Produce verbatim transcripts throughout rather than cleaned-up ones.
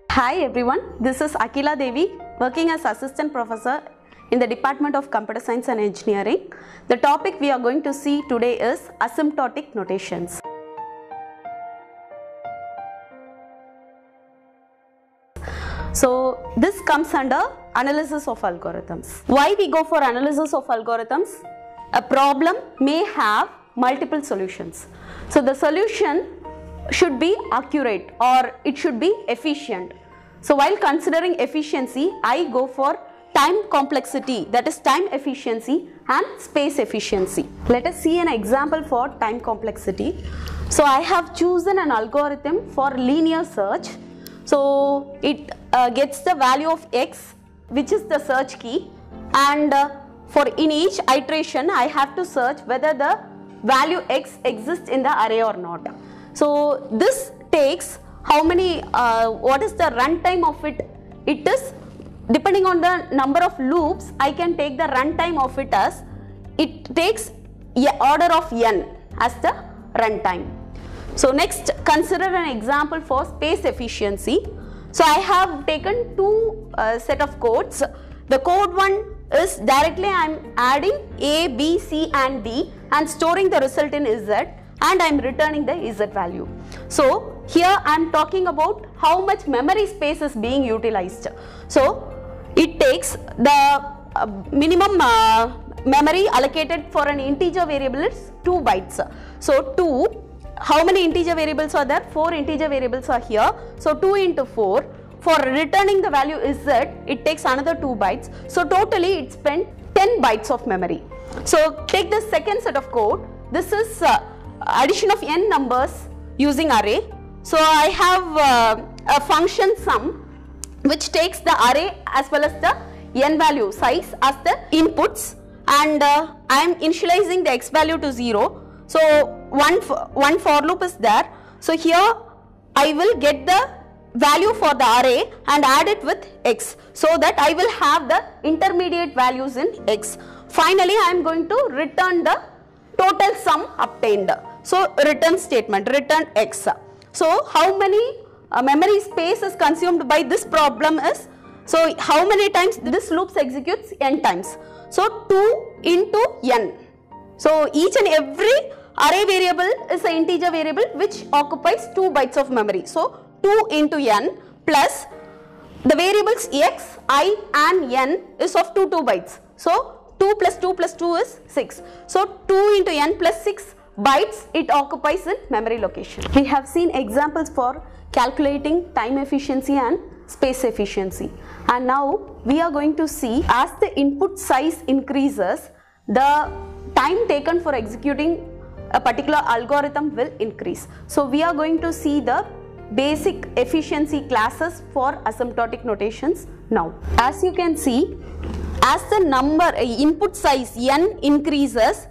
Hi everyone, this is Akila Devi, working as Assistant Professor in the Department of Computer Science and Engineering. The topic we are going to see today is asymptotic notations. So this comes under analysis of algorithms. Why we go for analysis of algorithms? A problem may have multiple solutions. So the solution should be accurate or it should be efficient. So while considering efficiency, I go for time complexity, that is time efficiency and space efficiency. Let us see an example for time complexity. So I have chosen an algorithm for linear search. So it uh, gets the value of x, which is the search key, and uh, for in each iteration I have to search whether the value x exists in the array or not. So this takes how many, uh, what is the runtime of it? It is depending on the number of loops, I can take the runtime of it as, it takes order of n as the runtime. So next, consider an example for space efficiency. So I have taken two uh, set of codes. The code one is directly I am adding A, B, C and D and storing the result in Z, and I am returning the Z value. So here I am talking about how much memory space is being utilized. So it takes the uh, minimum uh, memory allocated for an integer variable is two bytes. So two, how many integer variables are there? four integer variables are here. So two into four. For returning the value is Z, it takes another two bytes. So totally it spent ten bytes of memory. So take the second set of code. This is uh, addition of n numbers using array. So I have uh, a function sum which takes the array as well as the n value size as the inputs, and uh, I am initializing the x value to zero. So one, one for loop is there. So here I will get the value for the array and add it with x, so that I will have the intermediate values in x. Finally I am going to return the total sum obtained. So return statement, return x. So how many uh, memory space is consumed by this problem is, so how many times this loops executes? N times. So two into n. So each and every array variable is an integer variable which occupies two bytes of memory. So two into n plus the variables x, I and n is of two, two bytes. So two plus two plus two is six. So two into n plus six bytes it occupies in memory location. We have seen examples for calculating time efficiency and space efficiency. And now we are going to see, as the input size increases, the time taken for executing a particular algorithm will increase. So we are going to see the basic efficiency classes for asymptotic notations now. As you can see, as the number input size n increases,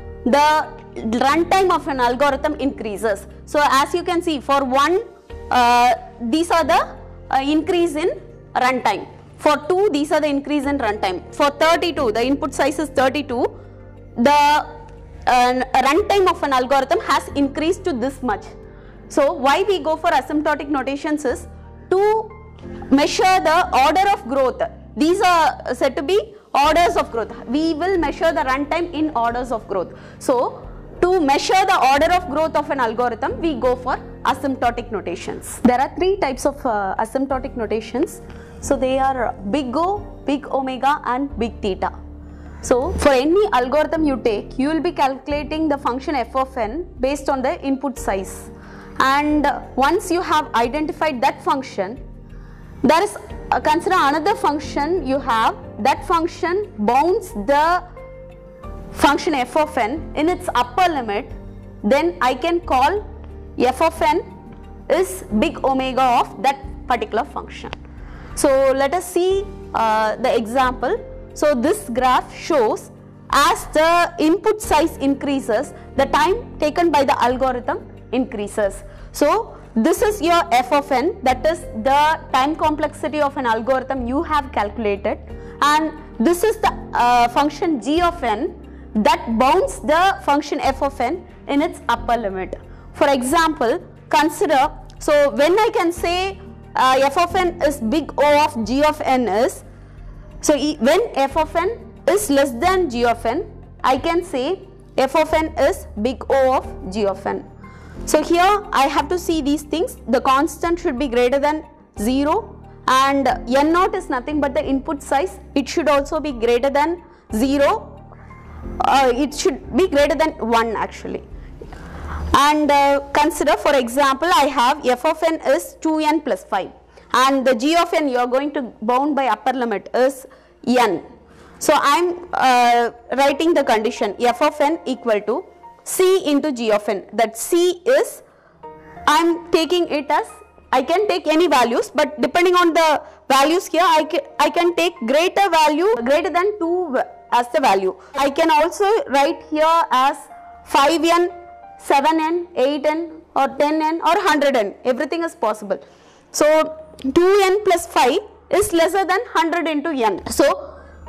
the runtime of an algorithm increases. So as you can see, for one uh, these are the uh, increase in runtime. For two, these are the increase in runtime. For thirty-two, the input size is thirty-two, the uh, runtime of an algorithm has increased to this much. So why we go for asymptotic notations is to measure the order of growth. These are said to be orders of growth. We will measure the runtime in orders of growth. So to measure the order of growth of an algorithm, we go for asymptotic notations. There are three types of uh, asymptotic notations. So they are big O, big omega and big theta. So for any algorithm you take, you will be calculating the function f of n based on the input size. And once you have identified that function, there is uh, consider another function you have. That function bounds the function f of n in its upper limit. Then I can call f of n is big omega of that particular function. So let us see uh, the example. So this graph shows, as the input size increases, the time taken by the algorithm increases. So this is your f of n, that is the time complexity of an algorithm you have calculated, and this is the uh, function g of n that bounds the function f of n in its upper limit. For example, consider, so when I can say uh, f of n is big O of g of n is, so e when f of n is less than g of n, I can say f of n is big O of g of n. So here I have to see these things. The constant should be greater than zero, and n naught is nothing but the input size. It should also be greater than zero. Uh, it should be greater than one actually. And uh, consider, for example, I have f of n is two n plus five, and the g of n you are going to bound by upper limit is n. So I am uh, writing the condition f of n equal to c into g of n. That c is, I am taking it as, I can take any values, but depending on the values here, I can, I can take greater value greater than two as the value. I can also write here as five n, seven n, eight n or ten n or one hundred n. Everything is possible. So two n plus five is lesser than one hundred into n. So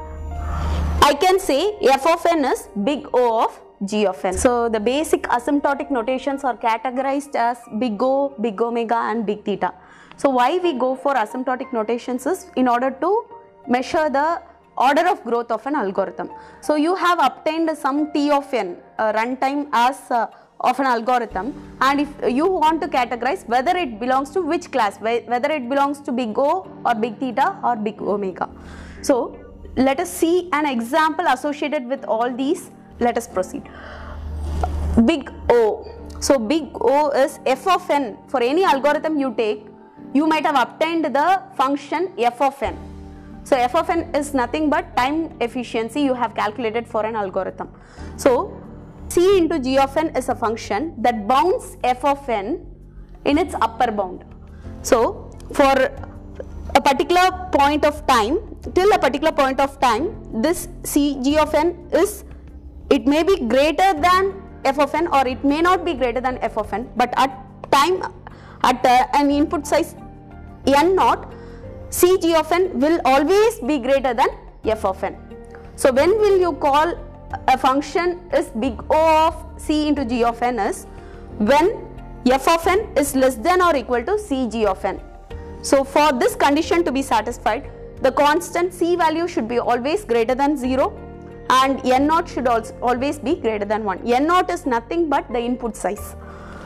I can say f of n is big O of g of n. So the basic asymptotic notations are categorized as big O, big omega and big theta. So why we go for asymptotic notations is in order to measure the order of growth of an algorithm. So you have obtained some t of n uh, runtime as uh, of an algorithm, and if you want to categorize whether it belongs to which class, whether it belongs to big O or big theta or big omega. So let us see an example associated with all these. Let us proceed. Big O. So big O is f of n. For any algorithm you take, you might have obtained the function f of n. So f of n is nothing but time efficiency you have calculated for an algorithm. So c into g of n is a function that bounds f of n in its upper bound. So for a particular point of time, till a particular point of time, this c g of n is, it may be greater than f of n or it may not be greater than f of n, but at time, at uh, an input size n naught, c g of n will always be greater than f of n. So when will you call a function is big O of c into g of n is when f of n is less than or equal to cg of n. So for this condition to be satisfied, the constant c value should be always greater than zero and n naught should also always be greater than one. N naught is nothing but the input size.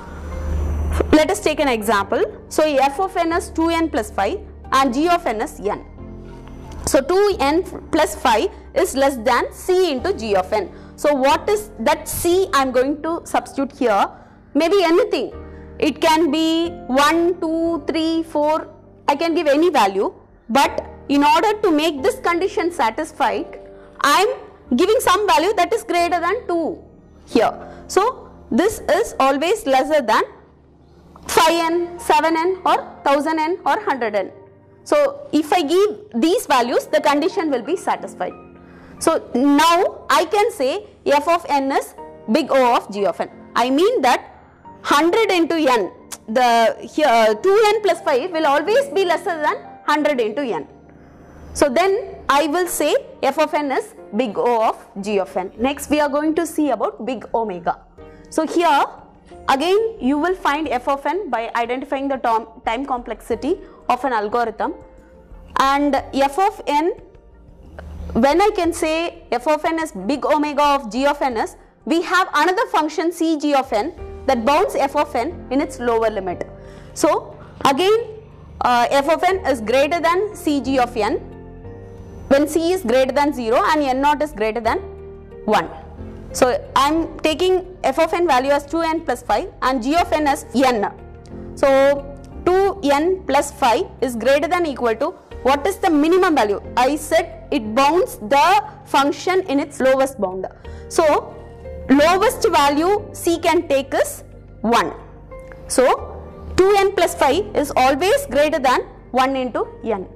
Let us take an example. So f of n is two n plus five and g of n is n. So two n plus five is less than c into g of n. So what is that c I am going to substitute here? Maybe anything. It can be one, two, three, four. I can give any value, but in order to make this condition satisfied, I am giving some value that is greater than two here. So this is always lesser than five n, seven n or one thousand n or one hundred n. So if I give these values, the condition will be satisfied. So now I can say f of n is big O of g of n. I mean that one hundred into n, the here uh, two n plus five will always be lesser than one hundred into n. So then I will say f of n is big O of g of n. Next we are going to see about big omega. So here again you will find f of n by identifying the time complexity of an algorithm, and f of n, when I can say f of n is big omega of g of n is, we have another function cg of n that bounds f of n in its lower limit. So again uh, f of n is greater than cg of n when c is greater than zero and n naught is greater than one. So I am taking f of n value as two n plus five and g of n as n. So two n plus five is greater than equal to, what is the minimum value? I said it bounds the function in its lowest bound. So lowest value c can take is one. So two n plus five is always greater than one into n.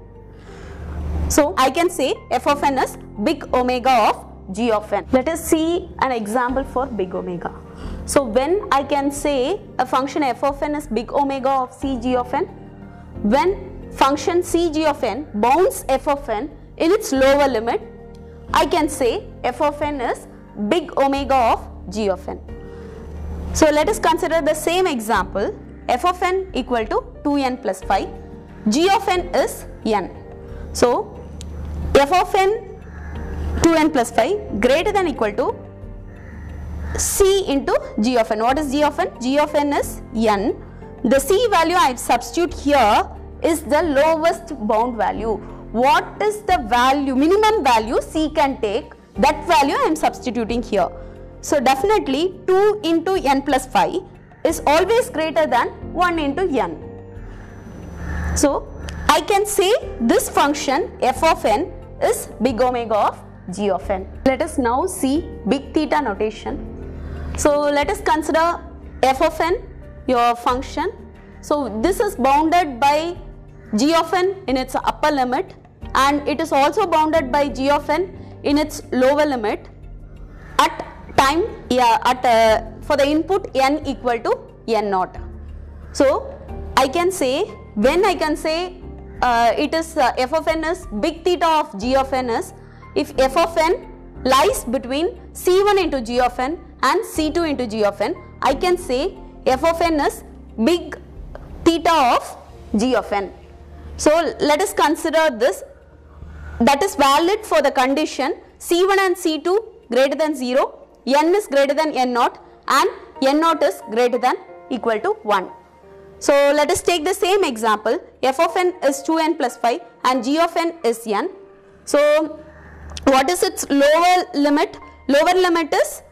So I can say f of n is big omega of g of n. Let us see an example for big omega. So when I can say a function f of n is big omega of cg of n, when function cg of n bounds f of n in its lower limit, I can say f of n is big omega of g of n. So let us consider the same example, f of n equal to two n plus five g of n is n. So f of n two n plus five greater than equal to c into g of n. What is g of n? G of n is n. The c value I substitute here is the lowest bound value. What is the value, minimum value c can take? That value I am substituting here. So definitely two into n plus five is always greater than one into n. So I can say this function f of n is big omega of g of n. Let us now see big theta notation. So let us consider f of n, your function. So this is bounded by g of n in its upper limit, and it is also bounded by g of n in its lower limit at time, yeah, at uh, for the input n equal to n naught. So I can say, when I can say uh, it is uh, f of n is big theta of g of n is if f of n lies between c one into g of n and c two into g of n. I can say f of n is big theta of g of n. So let us consider this. That is valid for the condition c one and c two greater than zero, n is greater than n naught, and n naught is greater than equal to one. So let us take the same example. F of n is two n plus five and g of n is n. So what is its lower limit? Lower limit is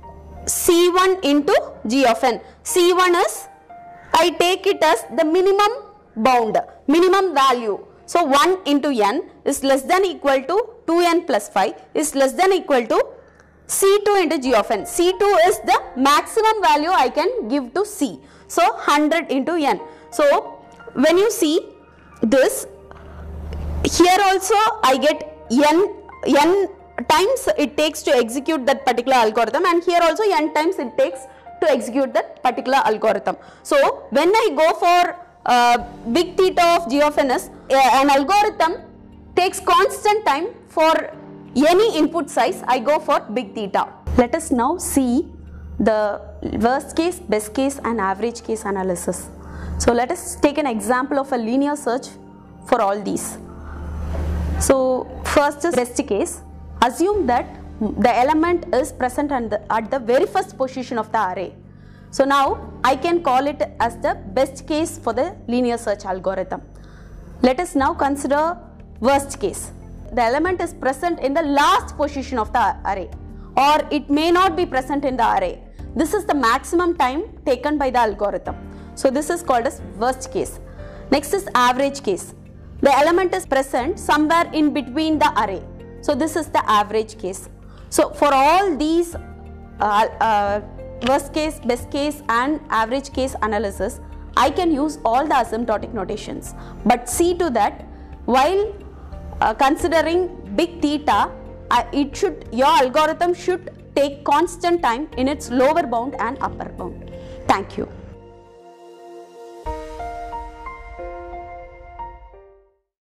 c one into g of n. c one is, I take it as the minimum bound, minimum value. So one into n is less than equal to two n plus five is less than equal to c two into g of n. c two is the maximum value I can give to c. So one hundred into n. So when you see this, here also I get n, n times it takes to execute that particular algorithm, and here also n times it takes to execute that particular algorithm. So when I go for uh, big theta of g of n is uh, an algorithm takes constant time for any input size, I go for big theta. Let us now see the worst case, best case and average case analysis. So let us take an example of a linear search for all these. So first is best case. Assume that the element is present at the, at the very first position of the array. So now I can call it as the best case for the linear search algorithm. Let us now consider worst case. The element is present in the last position of the array, or it may not be present in the array. This is the maximum time taken by the algorithm. So this is called as worst case. Next is average case. The element is present somewhere in between the array. So this is the average case. So for all these uh, uh, worst case, best case and average case analysis, I can use all the asymptotic notations. But see to that, while uh, considering big theta, uh, it should, your algorithm should take constant time in its lower bound and upper bound. Thank you.